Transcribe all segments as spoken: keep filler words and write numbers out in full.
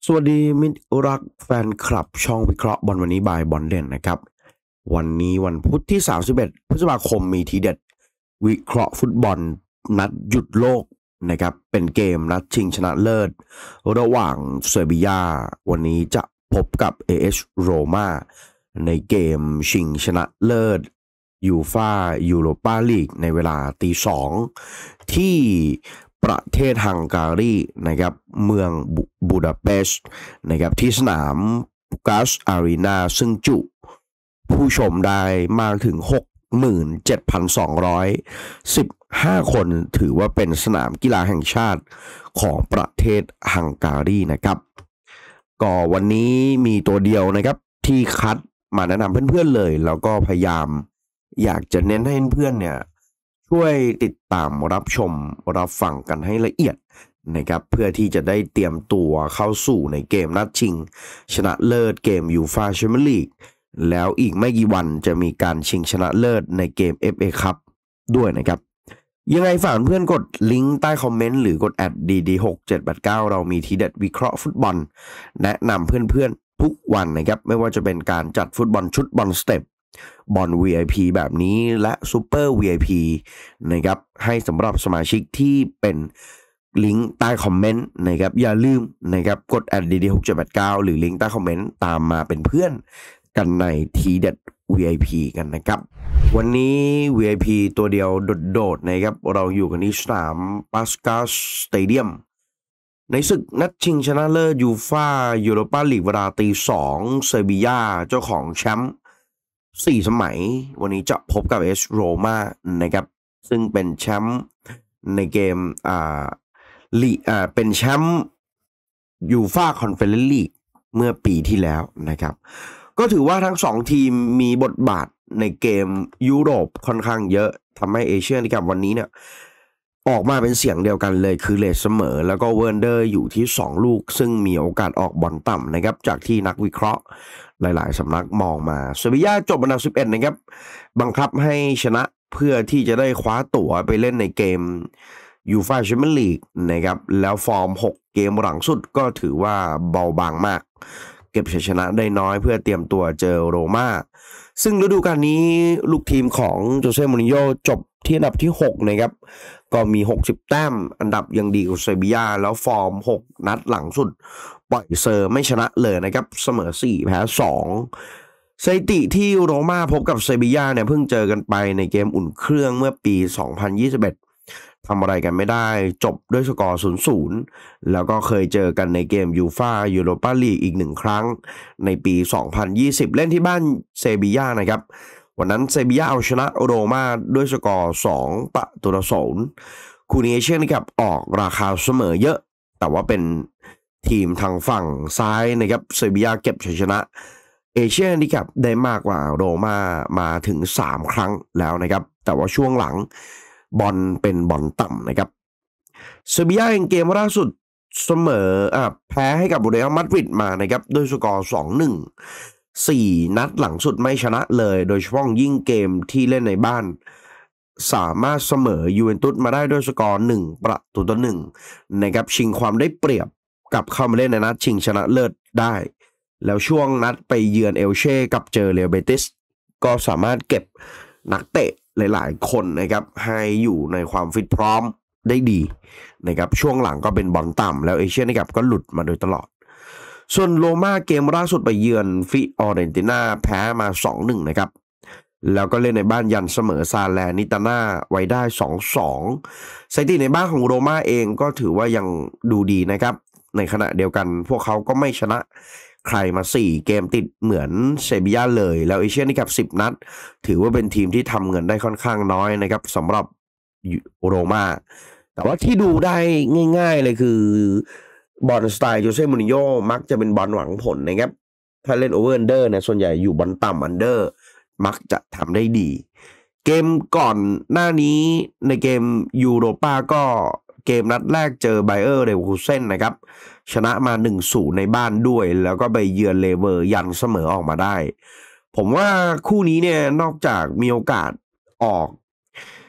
สวัสดีมิตรรักแฟนคลับช่องวิเคราะห์บอลวันนี้บายบอลเด่นนะครับวันนี้วันพุธที่สามสิบเอ็ดพฤษภาคมมีทีเด็ดวิเคราะห์ฟุตบอลนัดหยุดโลกนะครับเป็นเกมนัดชิงชนะเลิศระหว่างเซบียาวันนี้จะพบกับ เอ เอส โรม่าในเกมชิงชนะเลิศยูฟ่ายูโรปาลีกในเวลาตีสองที่ประเทศฮังการีนะครับเมืองบูดาเปสต์นะครับที่สนามปูกาสอารีนาซึ่งจุผู้ชมได้มากถึง หกหมื่นเจ็ดพันสองร้อยสิบห้า คนถือว่าเป็นสนามกีฬาแห่งชาติของประเทศฮังการีนะครับก็วันนี้มีตัวเดียวนะครับที่คัดมาแนะนำเพื่อนๆเลยแล้วก็พยายามอยากจะเน้นให้เพื่อนๆเนี่ยช่วยติดตามรับชมรับฟังกันให้ละเอียดนะครับเพื่อที่จะได้เตรียมตัวเข้าสู่ในเกมนัดชิงชนะเลิศเกมยูฟ่าแชมเปี้ยนลีกแล้วอีกไม่กี่วันจะมีการชิงชนะเลิศในเกม เอฟ เอ Cup ด้วยนะครับยังไงฝากเพื่อนกดลิงก์ใต้คอมเมนต์หรือกดแอด ดี ดี หก เจ็ด แปด เก้า เรามีทีเด็ดวิเคราะห์ฟุตบอลแนะนำเพื่อนๆทุกวันนะครับไม่ว่าจะเป็นการจัดฟุตบอลชุดบอลสเต็ปบอล วี ไอ พี แบบนี้และซูเปอร์ วี ไอ พี นะครับให้สำหรับสมาชิกที่เป็นลิงก์ใต้คอมเมนต์นะครับอย่าลืมนะครับกดแอด ดี ดี หก เจ็ด แปด เก้า หรือลิงก์ใต้คอมเมนต์ตามมาเป็นเพื่อนกันในทีเด็ด วี ไอ พี กันนะครับวันนี้ วี ไอ พี ตัวเดียวโดดๆนะครับเราอยู่กันที่สนามปาสกาสสเตเดียมในศึกนัดชิงชนะเลิศยูฟ่ายูโรปาลีกเวลาตีสองเซบียาเจ้าของแชมป์สี่สมัยวันนี้จะพบกับ เอ เอส โรม่านะครับซึ่งเป็นแชมป์ในเกมอ่าลีอ่าเป็นแชมป์ยูฟ่าคอนเฟอเรนซ์ลีกเมื่อปีที่แล้วนะครับก็ถือว่าทั้งสองทีมมีบทบาทในเกมยุโรปค่อนข้างเยอะทำให้เอเชียนคัพวันนี้เนี่ยออกมาเป็นเสียงเดียวกันเลยคือเลทเสมอแล้วก็เวิร์นเดอร์อยู่ที่สองลูกซึ่งมีโอกาสออกบอลต่ำนะครับจากที่นักวิเคราะห์หลายๆสำนักมองมาเซบียาจบอันดับสิบเอ็ดนะครับบังคับให้ชนะเพื่อที่จะได้คว้าตั๋วไปเล่นในเกมยูฟ่าแชมเปี้ยนลีกนะครับแล้วฟอร์มหกเกมหลังสุดก็ถือว่าเบาบางมากเก็บชัยชนะได้น้อยเพื่อเตรียมตัวเจอโรม่าซึ่งฤดูกาลนี้ลูกทีมของโจเซ่มูรินโญ่จบที่อันดับที่หกนะครับก็มีหกสิบแต้มอันดับยังดีกว่าเซบียาแล้วฟอร์มหกนัดหลังสุดปล่อยเซอร์ไม่ชนะเลยนะครับเสมอสี่แพ้สองสถิติที่โรม่าพบกับเซบียาเนี่ยเพิ่งเจอกันไปในเกมอุ่นเครื่องเมื่อปีสองพันยี่สิบเอ็ดทำอะไรกันไม่ได้จบด้วยสกอร์ ศูนย์ศูนย์ แล้วก็เคยเจอกันในเกมยูฟ่ายูโรปาลีกอีกหนึ่งครั้งในปีสองพันยี่สิบเล่นที่บ้านเซบียานะครับวันนั้นเซบียาเอาชนะโรม่าด้วยสกอร์สองประตูต่อศูนย์คู่นี้เช่นกับออกราคาเสมอเยอะแต่ว่าเป็นทีมทางฝั่งซ้ายนะครับเซบียาเก็บชัยชนะเอเชียนนี่ครับได้มากกว่าโรม่ามาถึงสามครั้งแล้วนะครับแต่ว่าช่วงหลังบอลเป็นบอลต่ำนะครับเซบียาเองเกมล่าสุดเสมออ่ะแพ้ให้กับเรอัลมาดริดมานะครับด้วยสกอร์ สองหนึ่ง สี่นัดหลังสุดไม่ชนะเลยโดยเฉพาะยิ่งเกมที่เล่นในบ้านสามารถเสมอยูเวนตุสมาได้ด้วยสกอร์หนึ่งประตูต่อหนึ่งนะครับชิงความได้เปรียบกับเข้ามาเล่นในนัดชิงชนะเลิศได้แล้วช่วงนัดไปเยือนเอลเช่กับเจอเรอัลเบติสก็สามารถเก็บนักเตะหลายๆคนนะครับให้อยู่ในความฟิตพร้อมได้ดีนะครับช่วงหลังก็เป็นบอลต่ำแล้วเอเชียนนะครับก็หลุดมาโดยตลอดส่วนโรม่าเกมล่าสุดไปเยือนฟิออเรนติน่าแพ้มา สองหนึ่ง นะครับแล้วก็เล่นในบ้านยันเสมอซาแลนิตาน่าไว้ได้ สองสอง สถิติในบ้านของโรม่าเองก็ถือว่ายังดูดีนะครับในขณะเดียวกันพวกเขาก็ไม่ชนะใครมาสี่เกมติดเหมือนเซบียาเลยแล้วเอเชียนี่กับสิบนัดถือว่าเป็นทีมที่ทำเงินได้ค่อนข้างน้อยนะครับสำหรับโรม่าแต่ว่าที่ดูได้ง่ายๆเลยคือบอลสไตล์โจเซ่มูรินโญ่มักจะเป็นบอลหวังผลนะครับถ้าเล่นโอเวอร์อันเดอร์เนี่ยส่วนใหญ่อยู่บอลต่ำอันเดอร์มักจะทำได้ดีเกมก่อนหน้านี้ในเกมยูโรปาก็เกมนัดแรกเจอไบเออร์เลเวอร์คูเซ่นนะครับชนะมา หนึ่งศูนย์ ในบ้านด้วยแล้วก็ไปเยือนเลเวอร์ยันเสมอออกมาได้ผมว่าคู่นี้เนี่ยนอกจากมีโอกาสออก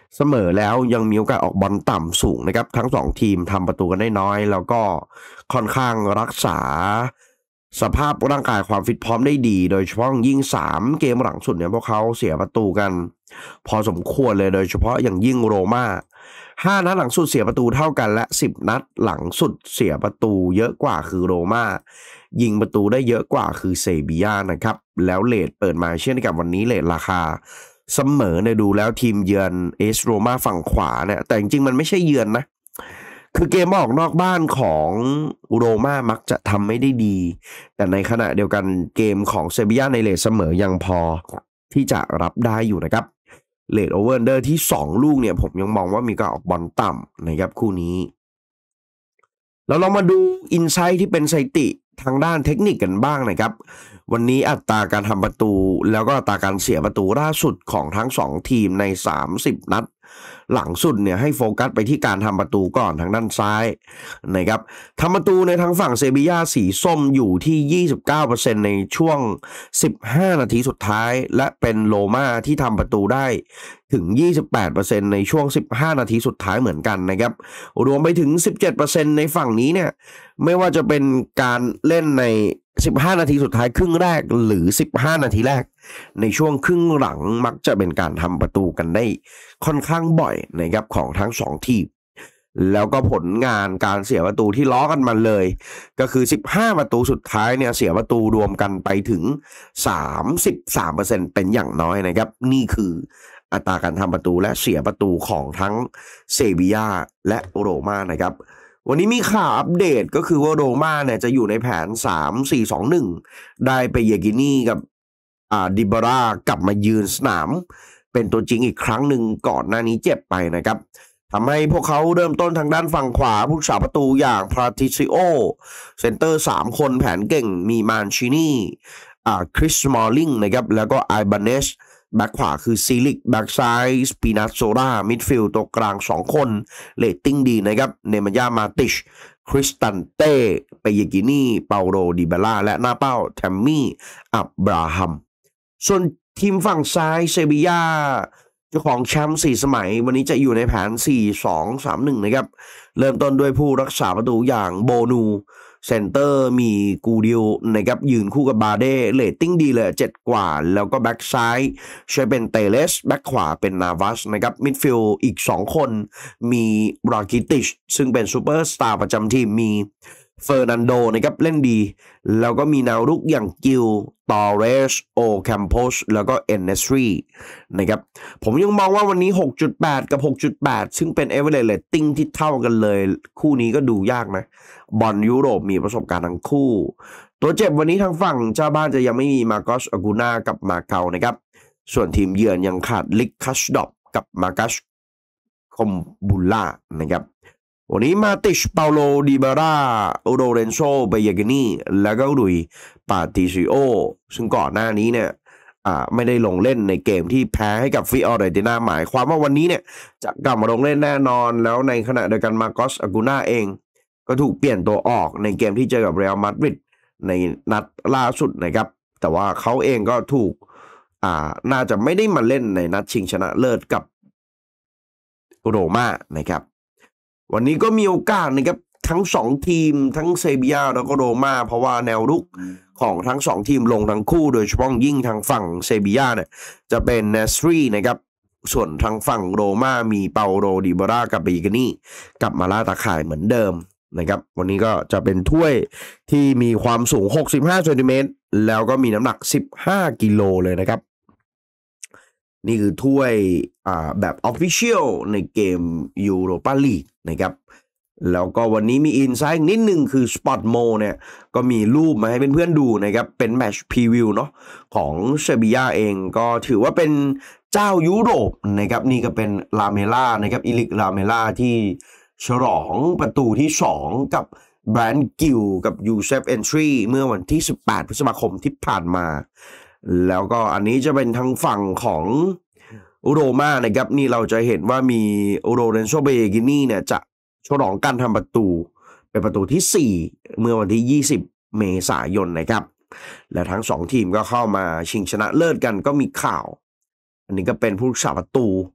เสมอแล้วยังมีโอกาสออกบอลต่ำสูงนะครับทั้งสองทีมทำประตูกันได้น้อยแล้วก็ค่อนข้างรักษาสภาพร่างกายความฟิตพร้อมได้ดีโดยเฉพาะยิ่งสามเกมหลังสุดเนี่ยพวกเขาเสียประตูกันพอสมควรเลยโดยเฉพาะอย่างยิ่งโรม่าห้านัดหลังสุดเสียประตูเท่ากันและสิบนัดหลังสุดเสียประตูเยอะกว่าคือโรม่ายิงประตูได้เยอะกว่าคือเซบีย่านะครับแล้วเรทเปิดมาเช่นกับวันนี้เรทราคาเสมอเนี่ยดูแล้วทีมเยือนเอสโรม่าฝั่งขวาเนี่ยแต่จริงๆมันไม่ใช่เยือนนะคือเกมออกนอกบ้านของโรม่ามักจะทำไม่ได้ดีแต่ในขณะเดียวกันเกมของเซบีย่าในเรทเสมอยังพอที่จะรับได้อยู่นะครับเรทโอเวอร์อันเดอร์ที่สองลูกเนี่ยผมยังมองว่ามีการออกบอลต่ำนะครับคู่นี้เราลองมาดูอินไซต์ที่เป็นสถิติทางด้านเทคนิคกันบ้างนะครับวันนี้อัตราการทำประตูแล้วก็อัตราการเสียประตูล่าสุดของทั้งสองทีมในสามสิบนัดหลังสุดเนี่ยให้โฟกัสไปที่การทำประตูก่อนทางด้านซ้ายนะครับทำประตูในทางฝั่งเซบีย่าสีส้มอยู่ที่ ยี่สิบเก้าเปอร์เซ็นต์ ในช่วงสิบห้านาทีสุดท้ายและเป็นโรม่าที่ทำประตูได้ถึง ยี่สิบแปดเปอร์เซ็นต์ ในช่วงสิบห้านาทีสุดท้ายเหมือนกันนะครับรวมไปถึง สิบเจ็ดเปอร์เซ็นต์ ในฝั่งนี้เนี่ยไม่ว่าจะเป็นการเล่นในสิบห้านาทีสุดท้ายครึ่งแรกหรือสิบห้านาทีแรกในช่วงครึ่งหลังมักจะเป็นการทำประตูกันได้ค่อนข้างบ่อยนะครับของทั้งสองทีมแล้วก็ผลงานการเสียประตูที่ล้อกันมาเลยก็คือสิบห้าประตูสุดท้ายเนี่ยเสียประตูรวมกันไปถึง สามสิบสามเปอร์เซ็นต์ เป็นอย่างน้อยนะครับนี่คืออัตราการทำประตูและเสียประตูของทั้งเซบีย่าและโรม่านะครับวันนี้มีข่าวอัปเดตก็คือว่าโรม่าเนี่ยจะอยู่ในแผนสาม สี่ สอง หนึ่งได้ไปเยกินี่กับอ่าดิบาร่ากลับมายืนสนามเป็นตัวจริงอีกครั้งหนึ่งก่อนหน้านี้เจ็บไปนะครับทำให้พวกเขาเริ่มต้นทางด้านฝั่งขวาผู้สาประตูอย่างพาติซิโอเซนเตอร์สามคนแผนเก่งมีมานชินีอ่าคริสมอลลิงนะครับแล้วก็ไอบาเนสแบ็คขวาคือซีลิกแบ็คซ้ายสปินาโซรามิดฟิลด์ตัวกลางสองคนเรตติ้งดีนะครับเนมายามาติชคริสตันเต้เปเยกินีเปาโรดิเบล่าและหน้าเป้าแทมมี่อับบราฮัมส่วนทีมฝั่งซ้ายเซบีย่าเจ้าของแชมป์สี่สมัยวันนี้จะอยู่ในแผน สี่ สอง สาม หนึ่ง นะครับเริ่มต้นด้วยผู้รักษาประตูอย่างโบนูเซนเตอร์มีกูดิโอนะครับยืนคู่กับบาเด้เรตติ้งดีเลยเจ็ดกว่าแล้วก็แบ็กซ้ายใช้เป็นเตเลสแบ็กขวาเป็นนาวัสนะครับมิดฟิลด์อีกสองคนมีราคิติชซึ่งเป็นซูเปอร์สตาร์ประจำทีมมีเฟอร์นันโดนะครับเล่นดีแล้วก็มีแนวรุกอย่างกิลตอเรสโอแคมโพสแล้วก็เอนเนสรีนะครับผมยังมองว่าวันนี้ หกจุดแปด กับ หกจุดแปด ซึ่งเป็น average rating ที่เท่ากันเลยคู่นี้ก็ดูยากนะบอลยุโรปมีประสบการณ์ทั้งคู่ตัวเจ็บวันนี้ทางฝั่งเจ้าบ้านจะยังไม่มีมาโกสอากูน่ากับมาเกานะครับส่วนทีมเยือนยังขาดลิกคัชดอปกับมากัสคอมบูล่านะครับวันนี้มาติชเปาโลดิบาร่าโรเรนโซเบเยกินีแล้วก็ลุยปาติซิโอซึ่งก่อนหน้านี้เนี่ยอ่าไม่ได้ลงเล่นในเกมที่แพ้ให้กับฟิออเรติน่าหมายความว่าวันนี้เนี่ยจะกลับมาลงเล่นแน่นอนแล้วในขณะเดียวกันมาโกสอากูน่าเองก็ถูกเปลี่ยนตัวออกในเกมที่เจอกับเรอัลมาดริดในนัดล่าสุดนะครับแต่ว่าเขาเองก็ถูกอ่าน่าจะไม่ได้มาเล่นในนัดชิงชนะเลิศกับโรม่านะครับวันนี้ก็มีโอกาสนะครับทั้งสองทีมทั้งเซบีย่าแล้วก็โรม่าเพราะว่าแนวรุกของทั้งสองทีมลงทั้งคู่โดยเฉพาะยิ่งทางฝั่งเซบีย่าเนี่ยจะเป็นเนสรีนะครับส่วนทางฝั่งโรม่ามีเปาโรดิบาร่ากับเบเกนี่กลับมาล่าตาข่ายเหมือนเดิมนะครับวันนี้ก็จะเป็นถ้วยที่มีความสูงหกสิบห้าเซนติเมตรแล้วก็มีน้ำหนักสิบห้ากิโลเลยนะครับนี่คือถ้วยอ่าแบบ Official ในเกม Europa League นะครับแล้วก็วันนี้มีอินไซต์นิดนึงคือ Spot Mo เนี่ยก็มีรูปมาให้เพื่อนๆดูนะครับเป็นแมตช์พรีวิวเนาะของเซบีย่าเองก็ถือว่าเป็นเจ้ายุโรปนะครับนี่ก็เป็นลาเมล่านะครับอิลิกลาเมล่าที่ฉลองประตูที่สองกับแบรนด์กิลกับยูเซฟเอนทรีเมื่อวันที่สิบแปดพฤษภาคมที่ผ่านมาแล้วก็อันนี้จะเป็นทางฝั่งของโรม่านะครับนี่เราจะเห็นว่ามีโรเรนโซเบเยกินีเนี่ยจะฉลองการทำประตูเป็นประตูที่สี่เมื่อวันที่ยี่สิบเมษายนนะครับและทั้งสองทีมก็เข้ามาชิงชนะเลิศกันก็มีข่าวอันนี้ก็เป็นผู้รักษาประตู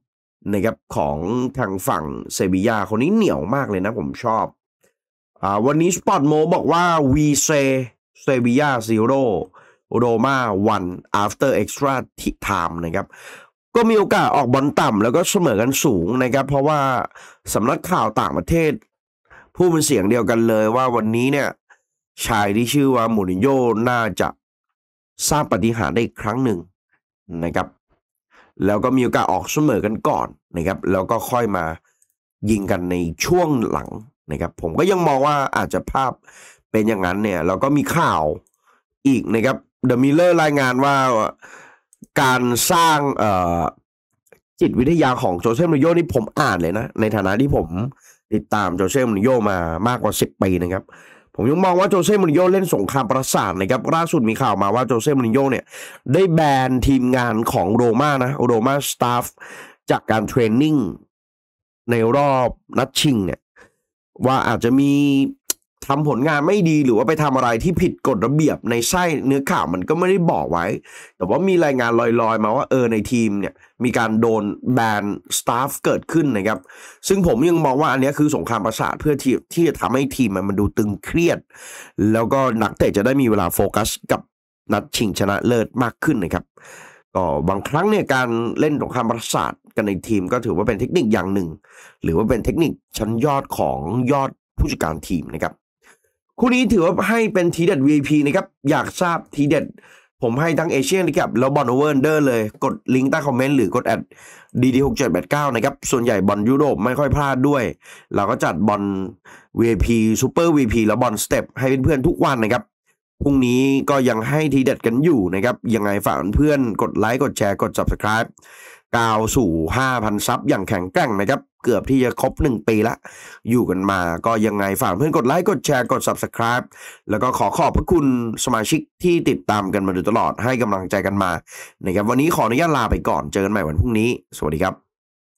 นะครับของทางฝั่งเซบียาคนนี้เหนียวมากเลยนะผมชอบอ่าวันนี้สปอร์ตโมบอกว่าวีเซเซบียาซีโร่โรม่าวัน after extra time นะครับก็มีโอกาสออกบอลต่ำแล้วก็เสมอกันสูงนะครับเพราะว่าสำนักข่าวต่างประเทศพูดเป็นเสียงเดียวกันเลยว่าวันนี้เนี่ยชายที่ชื่อว่ามูรินโญ่น่าจะสร้างปาฏิหาริย์ได้อีกครั้งหนึ่งนะครับแล้วก็มีโอกาสออกเสมอกันก่อนนะครับแล้วก็ค่อยมายิงกันในช่วงหลังนะครับผมก็ยังมองว่าอาจจะภาพเป็นอย่างนั้นเนี่ยแล้วก็มีข่าวอีกนะครับเดอะมิลเลอร์รายงานว่าการสร้างเอ่อจิตวิทยาของโจเซ่ มูรินโญ่นี่ผมอ่านเลยนะในฐานะที่ผมติดตามโจเซ่ มูรินโญ่มามากกว่าสิบปีนะครับผมยังมองว่าโจเซ่ มูรินโญ่เล่นสงครามประสาทนะครับล่าสุดมีข่าวมาว่าโจเซ่ มูรินโญ่เนี่ยได้แบนทีมงานของโรม่านะโรม่าสตาฟจากการเทรนนิ่งในรอบนัดชิงเนี่ยว่าอาจจะมีทำผลงานไม่ดีหรือว่าไปทำอะไรที่ผิดกฎระเบียบในไส้เนื้อข่าวมันก็ไม่ได้บอกไว้แต่ว่ามีรายงานลอยๆมาว่าเออในทีมเนี่ยมีการโดนแบนสตาฟเกิดขึ้นนะครับซึ่งผมยังมองว่าอันนี้คือสงครามประสาทเพื่อที่ที่จะทำให้ทีมมันมันดูตึงเครียดแล้วก็นักเตะจะได้มีเวลาโฟกัสกับนัดชิงชนะเลิศมากขึ้นนะครับก็บางครั้งเนี่ยการเล่นสงครามประสาทกันในทีมก็ถือว่าเป็นเทคนิคอย่างหนึ่งหรือว่าเป็นเทคนิคชั้นยอดของยอดผู้จัดการทีมนะครับคู่นี้ถือว่าให้เป็นทีเด็ด วี ไอ พี นะครับอยากทราบทีเด็ดผมให้ทั้งเอเชียนนะครับแล้วบอลโอเวอร์อันเดอร์เลยกดลิงก์ใต้คอมเมนต์หรือกดแอด ดี ดี หก เจ็ด แปด เก้า นะครับส่วนใหญ่บอลยุโรปไม่ค่อยพลาดด้วยเราก็จัดบอล วี ไอ พี ซูเปอร์ วี ไอ พี แล้วบอลสเต็ปให้เพื่อนๆทุกวันนะครับพรุ่งนี้ก็ยังให้ทีเด็ดกันอยู่นะครับยังไงฝากเพื่อนกดไลค์กดแชร์กด Subscribe ก้าวสู่ ห้าพัน ซับอย่างแข็งแกร่งนะครับเกือบที่จะครบหนึ่งปีละอยู่กันมาก็ยังไงฝากเพื่อนกดไลค์กดแชร์กด Subscribe แล้วก็ขอขอบพระคุณสมาชิกที่ติดตามกันมาโดยตลอดให้กำลังใจกันมานะครับวันนี้ขออนุญาตลาไปก่อนเจอกันใหม่วันพรุ่งนี้สวัสดีครับ